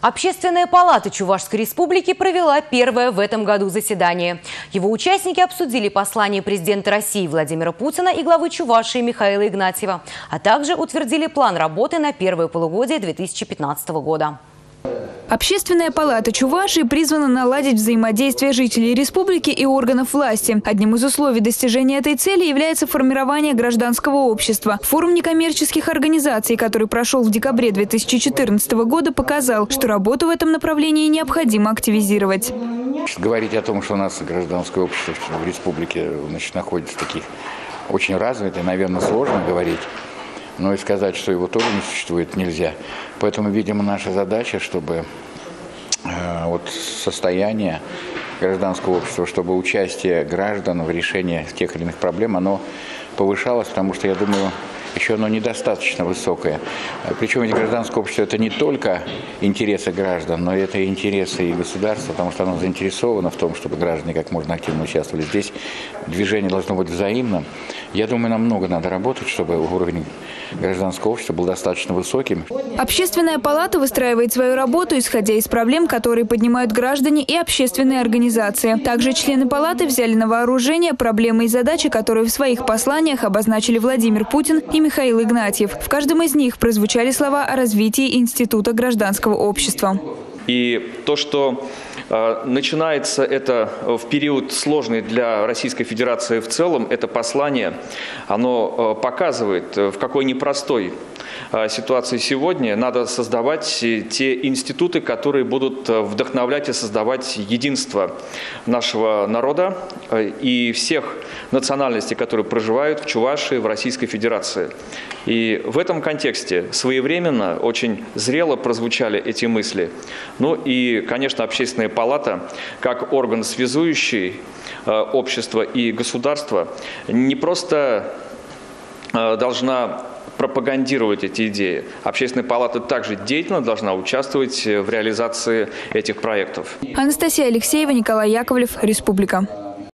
Общественная палата Чувашской республики провела первое в этом году заседание. Его участники обсудили послание президента России Владимира Путина и главы Чувашии Михаила Игнатьева, а также утвердили план работы на первое полугодие 2015 года. Общественная палата Чувашии призвана наладить взаимодействие жителей республики и органов власти. Одним из условий достижения этой цели является формирование гражданского общества. Форум некоммерческих организаций, который прошел в декабре 2014 года, показал, что работу в этом направлении необходимо активизировать. Говорить о том, что у нас гражданское общество в республике находится таких очень развитое, наверное, сложно говорить. Но и сказать, что его тоже не существует, нельзя. Поэтому, видимо, наша задача, чтобы состояние гражданского общества, чтобы участие граждан в решении тех или иных проблем, оно повышалось, потому что, я думаю, еще оно недостаточно высокое. Причем ведь гражданское общество – это не только интересы граждан, но это и интересы и государства, потому что оно заинтересовано в том, чтобы граждане как можно активно участвовали. Здесь движение должно быть взаимным. Я думаю, нам много надо работать, чтобы уровень гражданского общества был достаточно высоким. Общественная палата выстраивает свою работу, исходя из проблем, которые поднимают граждане и общественные организации. Также члены палаты взяли на вооружение проблемы и задачи, которые в своих посланиях обозначили Владимир Путин и Михаил Игнатьев. В каждом из них прозвучали слова о развитии института гражданского общества. И то, что начинается это в период сложный для Российской Федерации в целом, это послание, оно показывает, в какой непростой ситуации сегодня надо создавать те институты, которые будут вдохновлять и создавать единство нашего народа и всех национальностей, которые проживают в Чувашии, в Российской Федерации. И в этом контексте своевременно, очень зрело прозвучали эти мысли. Ну и, конечно, Общественная палата, как орган связующий общество и государство, не просто должна пропагандировать эти идеи. Общественная палата также деятельно должна участвовать в реализации этих проектов. Анастасия Алексеева, Николай Яковлев, Республика.